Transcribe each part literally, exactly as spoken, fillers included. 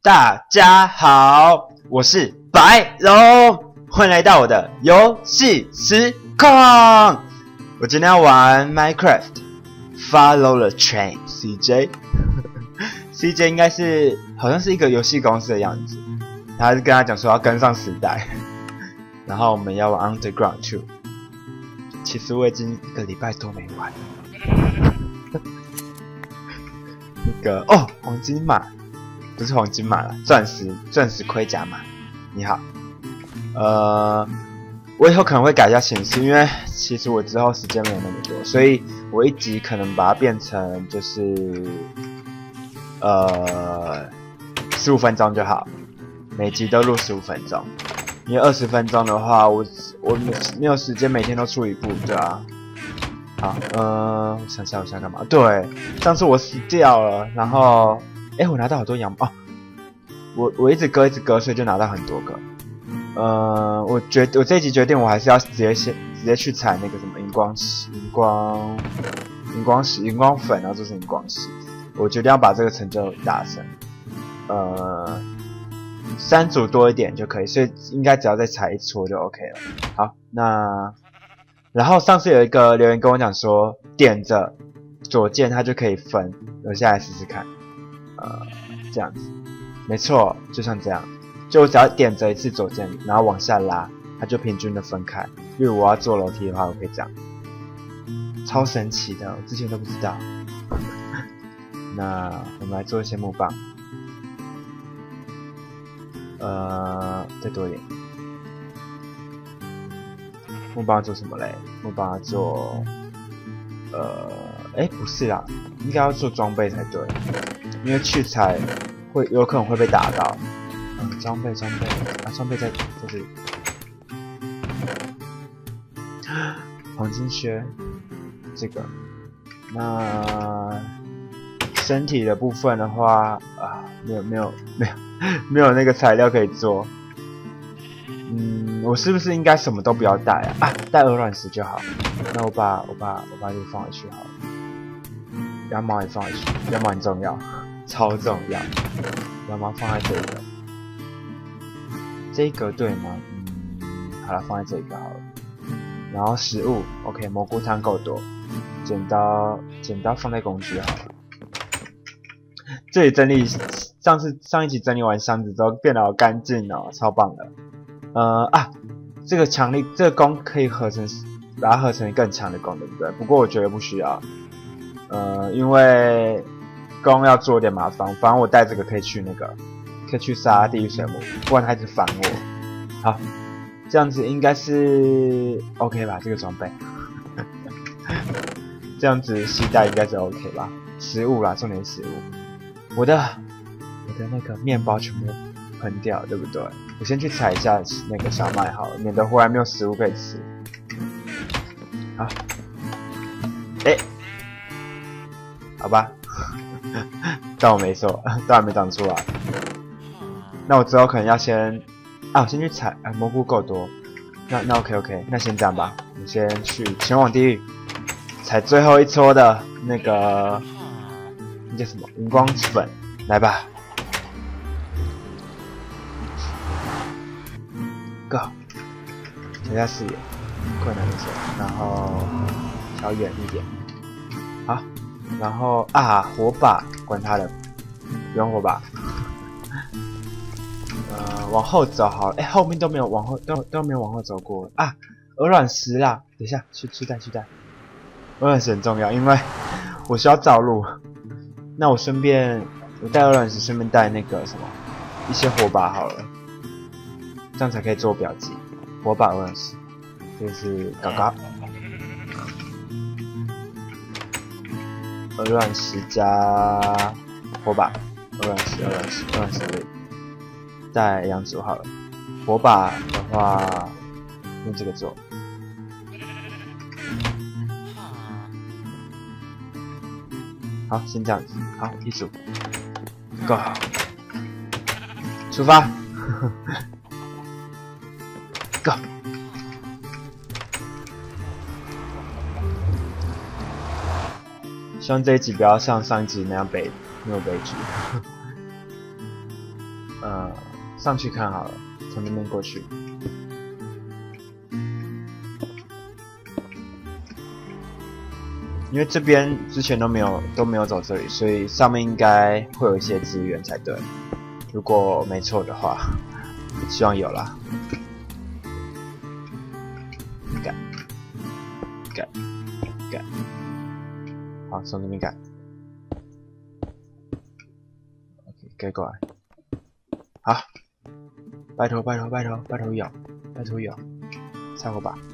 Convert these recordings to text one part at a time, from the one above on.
大家好，我是白龙，欢迎来到我的游戏实况。我今天要玩 Minecraft。Follow the train, C J 。C J 应该是好像是一个游戏公司的样子，他是跟他讲说要跟上时代，然后我们要玩 Underground two。其实我已经一个礼拜多没玩了。那个哦，黄金马不是黄金马了，钻石钻石盔甲马。你好，呃，我以后可能会改一下形式，因为其实我之后时间没有那么多，所以我一集可能把它变成就是呃十五分钟就好，每集都录十五分钟。因为二十分钟的话，我我没有时间每天都出一部，对啊。好，呃，我想想我想干嘛？对，上次我死掉了，然后，哎，我拿到好多羊哦，我我一直割一直割，所以就拿到很多个。呃，我决我这一集决定，我还是要直接先直接去采那个什么荧光石、荧光、荧光石、荧光粉，然后做成荧光石。我决定要把这个成就达成，呃。三组多一点就可以，所以应该只要再踩一撮就 OK 了。好，那然后上次有一个留言跟我讲说，点着左键它就可以分，我现在来试试看。呃，这样子，没错，就像这样，就我只要点着一次左键，然后往下拉，它就平均的分开。例如我要坐楼梯的话，我可以这样，超神奇的，我之前都不知道。那我们来做一些木棒。呃，再多一点。木棒做什么嘞？木棒做，呃，哎，不是啦，应该要做装备才对，因为去采会有可能会被打到。嗯，装备装备啊，装备在在这里。黄金靴，这个。那身体的部分的话，啊，没有没有没有。没有那个材料可以做，嗯，我是不是应该什么都不要带啊？啊，带鹅卵石就好。那我把我把我把这个放回去好了。羊毛也放回去，羊毛很重要，超重要。羊毛放在这个，这一格对吗？嗯，好了，放在这一个好了。然后食物 ，OK， 蘑菇汤够多。剪刀剪刀放在工具好了。这里整理。上次上一集整理完箱子之后变得好干净哦，超棒的。呃啊，这个强力这个弓可以合成，把它合成更强的弓，对不对？不过我觉得不需要，呃，因为弓要做点麻烦。反正我带这个可以去那个，可以去杀地狱水母，不然它一直烦我。好，这样子应该是 OK 吧？这个装备，这样子携带应该是 OK 吧？食物啦，重点食物，我的。我的那个面包全部喷掉，对不对？我先去采一下那个小麦好了，免得忽然没有食物可以吃。好，哎、欸，好吧，当我没说，当然没长出来。那我之后可能要先啊，我先去采，啊，蘑菇够多，那那 OK OK， 那先这样吧，我先去前往地狱，采最后一撮的那个那叫什么荧光粉，来吧。Go， 调下视野，困难的时候，然后调远一点，好，然后啊，火把，管它的，不用火把，呃，往后走好了，哎，后面都没有往后，都都没有往后走过啊，鹅卵石啦，等一下，去去带去带，鹅卵石很重要，因为我需要造路，那我顺便我带鹅卵石，顺便带那个什么一些火把好了。这样才可以做标记。火把鹅卵石，这是嘎嘎。鹅卵石加火把，鹅卵石，鹅卵石，鹅卵石，带两组好了。火把的话，用这个做。好，先这样子。好，一组。Go， 出发。Go！ 希望这一集不要像上一集那样悲，没有悲剧。 上去看好了，从那边过去。因为这边之前都没有都没有走这里，所以上面应该会有一些资源才对。如果没错的话，希望有啦。改改改，好，从这边改。OK， 改过来。好，拜托拜托拜托拜托有，拜托有，猜我吧。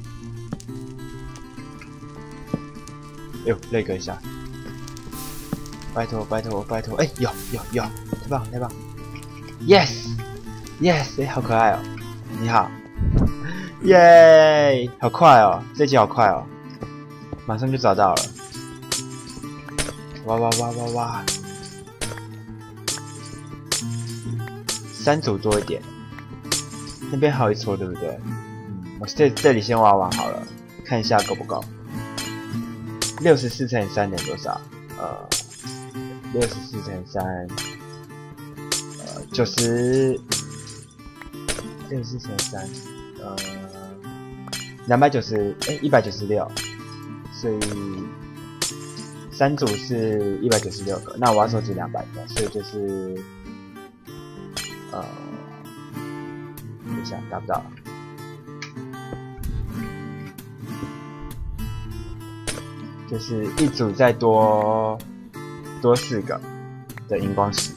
哎呦，那个一下，拜托拜托拜托，哎、欸，有有有，太棒太棒 ，yes yes， 哎、欸，好可爱哦，你好，耶，好快哦，这集好快哦，马上就找到了，哇哇哇哇哇，三组多一点，那边还有一撮对不对？嗯，我这这里先挖完好了，看一下够不够。六十四乘以三等于多少？呃，六十四乘以三，呃，九十，六十四乘以三，呃，两百九十，哎，一百九十六，所以三组是一百九十六个，那我要收集两百个，所以就是，呃，等一下，达不到。就是一组再多多四个的荧光石，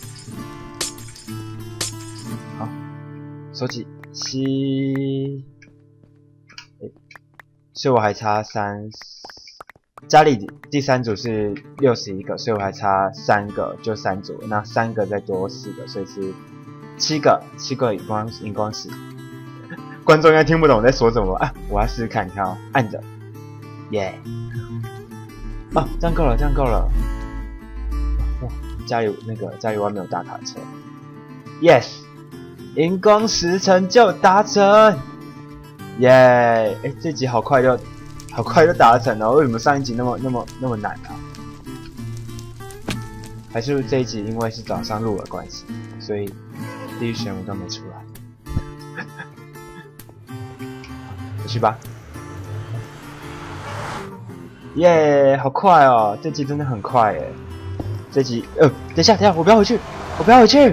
好，收集七，欸，所以我还差三，家里第三组是六十一个，所以我还差三个，就三组，那三个再多四个，所以是七个，七个荧光荧光石。观众应该听不懂我在说什么啊！我要试试看，你看哦，按着，耶、yeah 哦，这样够了，这样够了。哇，家里那个家里外面有大卡车 ，yes， 荧光石成就达成，耶！哎，这集好快就好快就达成了，为什么上一集那么那么那么难啊？还是这一集因为是早上录的关系，所以地狱玄武都没出来。回去吧。耶、yeah, 好快哦！这集真的很快耶。这集，呃，等一下，等一下，我不要回去，我不要回去，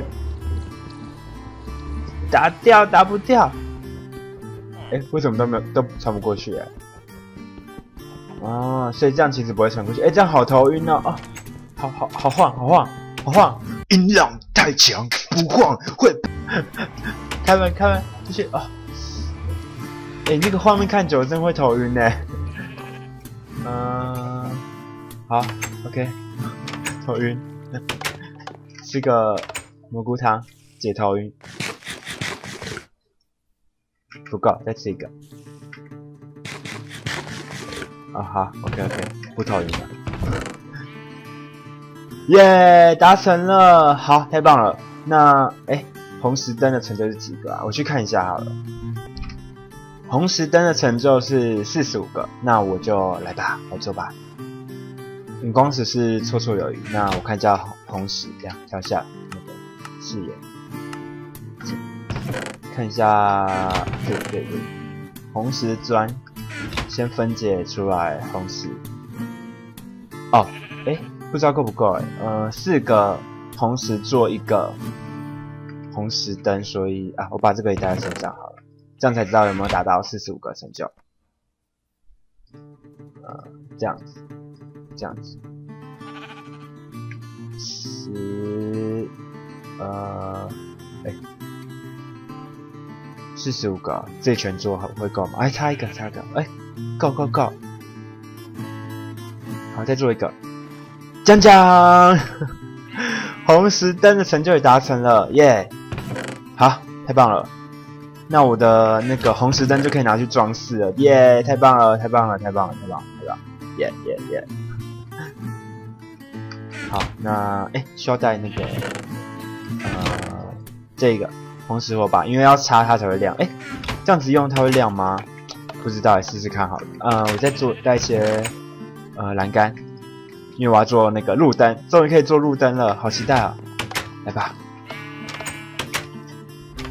打掉，打不掉。哎，为什么都没有都穿不过去？哎，哦，所以这样其实不会穿过去。哎，这样好头晕哦！哦，好好好晃，好晃，好晃，音量太强，不晃会。开门，开门，继续哦。哎，那个画面看久了真会头晕呢。嗯、呃，好 ，OK， 头晕，吃个蘑菇汤解头晕，不够，再吃一个。啊、哦、好 ，OK OK， 不头晕了，耶，达成了，好，太棒了。那哎，红石灯的成就是几个啊？我去看一下好了。红石灯的成就是四十五个，那我就来吧，来做吧。荧光石是绰绰有余，那我看一下红石，这样调下那个视野，看一下，对对对，红石砖，先分解出来红石。哦，哎，不知道够不够哎，呃，四个红石做一个红石灯，所以啊，我把这个也带在身上好了。这样才知道有没有达到四十五个成就。呃，这样子，这样子，十，呃，哎，四十五个，这一圈做会够吗？哎，差一个，差一个，哎，够够够。好，再做一个，讲讲，红石灯的成就也达成了，耶！好，太棒了。那我的那个红石灯就可以拿去装饰了，耶！太棒了，太棒了，太棒了，太棒了，太棒了，耶耶耶！好，那哎，需要带那个呃这个红石火把，因为要插它才会亮。哎，这样子用它会亮吗？不知道，来试试看好了。呃，我再做带一些呃栏杆，因为我要做那个路灯，终于可以做路灯了，好期待啊！来吧。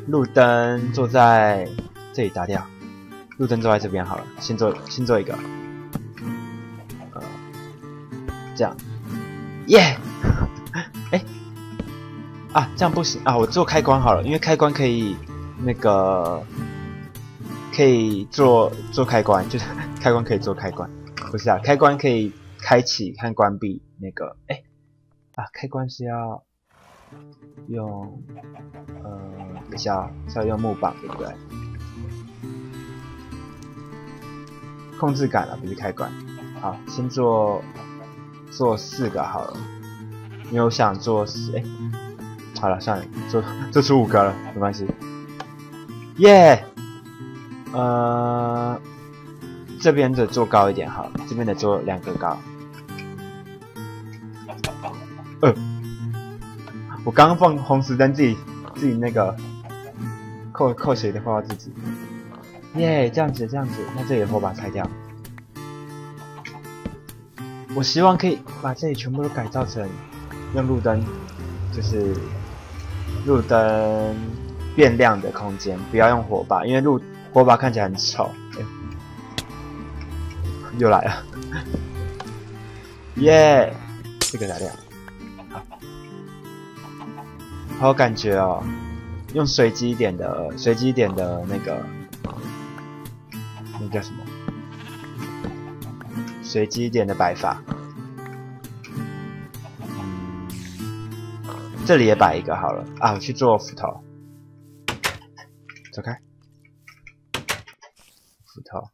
路灯坐在这里打掉，路灯坐在这边好了，先做先做一个，呃，这样，耶、yeah! 哎、啊，这样不行啊，我做开关好了，因为开关可以那个可以做做开关，就是开关可以做开关，不是啊，开关可以开启和关闭那个，哎、欸，啊，开关是要用呃，等一下啊，是要用木棒对不对？控制杆啊，不是开关。好，先做做四个好了，因为我想做四，哎、欸，好了，算了，做做出五个了，没关系。耶、yeah! 呃，这边的做高一点好了，这边的做两个高。呃，我刚刚放红石灯，自己自己那个扣扣血的话自己。耶、yeah, ，这样子这样子，那这里的火把拆掉。我希望可以把这里全部都改造成用路灯，就是路灯变亮的空间，不要用火把，因为路火把看起来很丑。欸、又来了，耶、yeah! 这个来亮，好，好有感觉哦。用随机一点的，随机一点的那个，那叫什么？随机一点的摆法。嗯，这里也摆一个好了啊，我去做斧头。走开，斧头。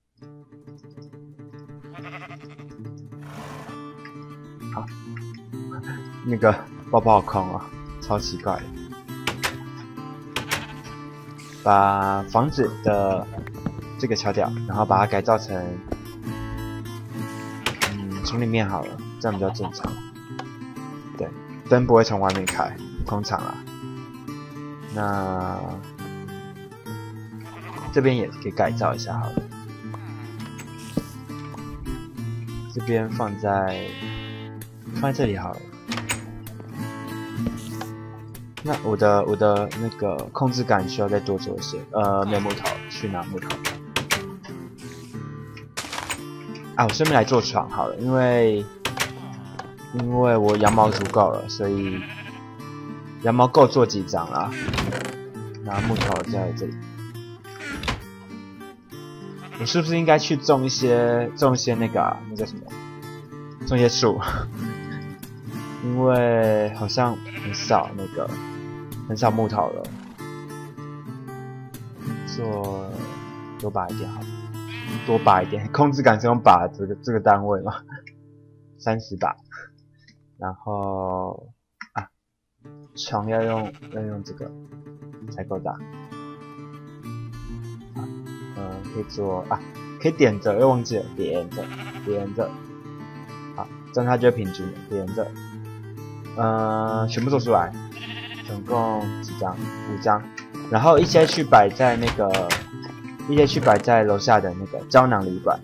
好，那个包包好空哦，超奇怪的。把房子的这个敲掉，然后把它改造成，嗯，从里面好了，这样比较正常。对，灯不会从外面开，通常啊。那这边也可以改造一下好了，这边放在放在这里好了。那我的我的那个控制杆需要再多做一些，呃，没有木头，去拿木头。啊，我顺便来做床好了，因为因为我羊毛足够了，所以羊毛够做几张啦。拿木头在这里，我是不是应该去种一些种一些那个、啊、那叫什么？种一些树，因为好像很少那个。很少木头了，做多把一点好了，多把一点。控制杆是用把这个这个单位嘛，三十把。然后啊，床要用要用这个才够大。啊，嗯，可以做啊，可以点着，又忘记了，点着，点着。好，这样它就会平均了，点着。呃，全部做出来。总共几张？五张，然后一些去摆在那个，一些去摆在楼下的那个胶囊旅馆。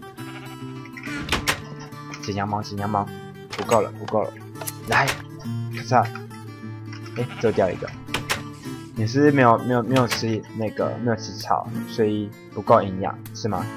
剪羊毛，剪羊毛，不够了，不够了，来，咔嚓，哎，漏掉一个，你是没有没有没有吃那个没有吃草，所以不够营养，是吗？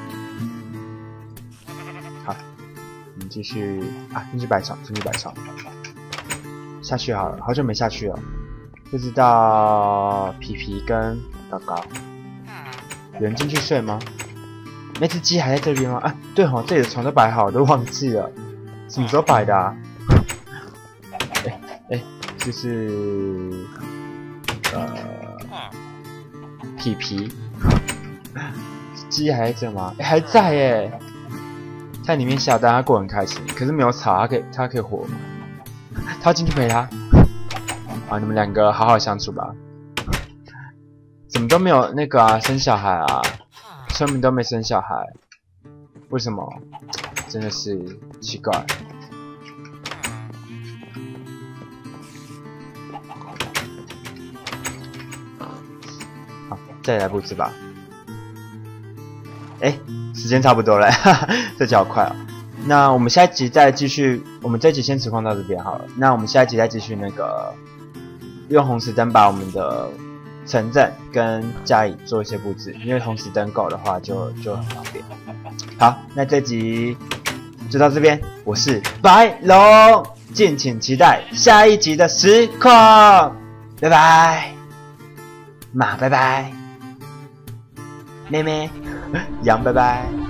好，我们继续啊，进去摆床，进去摆床，下去好了，好久没下去了。不知道皮皮跟高高有人进去睡吗？那只鸡还在这边吗？啊，对哦，这里的床都摆好，我都忘记了，什么时候摆的啊？哎哎，就是呃皮皮鸡还在这吗？哎，还在耶，在里面下蛋，他过得很开心，可是没有草，他可以他可以活吗？他要进去陪他。啊，你们两个好好相处吧。怎么都没有那个啊，生小孩啊？村民都没生小孩，为什么？真的是奇怪。好，再来布置吧。哎，时间差不多了，哈哈，这集好快哦。那我们下一集再继续，我们这集先实况到这边好了。那我们下一集再继续那个。用红石灯把我们的城镇跟家里做一些布置，因为同时登购的话就就很方便。好，那这集就到这边，我是白龙，敬请期待下一集的实况，拜拜，马拜拜，妹妹，羊拜拜。